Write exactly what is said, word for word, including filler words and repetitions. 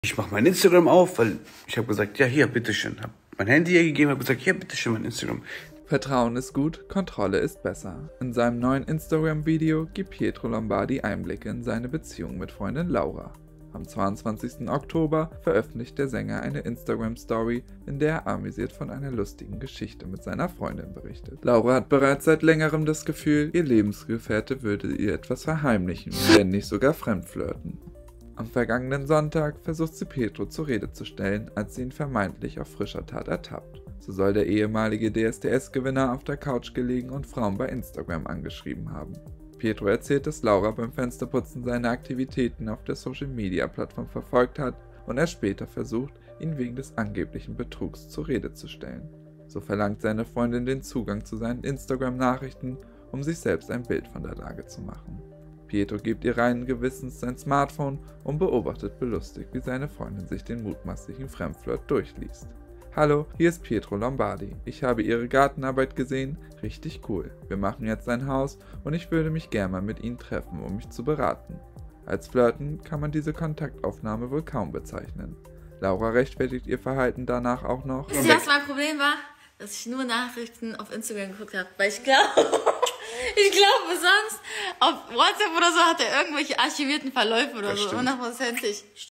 Ich mache mein Instagram auf, weil ich habe gesagt, ja hier, bitteschön. Habe mein Handy ihr gegeben, habe gesagt, ja, bitteschön, mein Instagram. Vertrauen ist gut, Kontrolle ist besser. In seinem neuen Instagram-Video gibt Pietro Lombardi Einblicke in seine Beziehung mit Freundin Laura. Am zweiundzwanzigsten Oktober veröffentlicht der Sänger eine Instagram-Story, in der er amüsiert von einer lustigen Geschichte mit seiner Freundin berichtet. Laura hat bereits seit längerem das Gefühl, ihr Lebensgefährte würde ihr etwas verheimlichen, wenn nicht sogar fremdflirten. Am vergangenen Sonntag versucht sie Pietro zur Rede zu stellen, als sie ihn vermeintlich auf frischer Tat ertappt. So soll der ehemalige D S D S-Gewinner auf der Couch gelegen und Frauen bei Instagram angeschrieben haben. Pietro erzählt, dass Laura beim Fensterputzen seine Aktivitäten auf der Social-Media-Plattform verfolgt hat und er später versucht, ihn wegen des angeblichen Betrugs zur Rede zu stellen. So verlangt seine Freundin den Zugang zu seinen Instagram-Nachrichten, um sich selbst ein Bild von der Lage zu machen. Pietro gibt ihr reinen Gewissens sein Smartphone und beobachtet belustigt, wie seine Freundin sich den mutmaßlichen Fremdflirt durchliest. Hallo, hier ist Pietro Lombardi. Ich habe Ihre Gartenarbeit gesehen. Richtig cool. Wir machen jetzt ein Haus und ich würde mich gerne mal mit Ihnen treffen, um mich zu beraten. Als Flirten kann man diese Kontaktaufnahme wohl kaum bezeichnen. Laura rechtfertigt ihr Verhalten danach auch noch. Wisst ihr, was mein Problem war? Dass ich nur Nachrichten auf Instagram geguckt habe, weil ich glaube, ich glaube sonst auf WhatsApp oder so hat er irgendwelche archivierten Verläufe oder Das so, stimmt. hundertprozentig.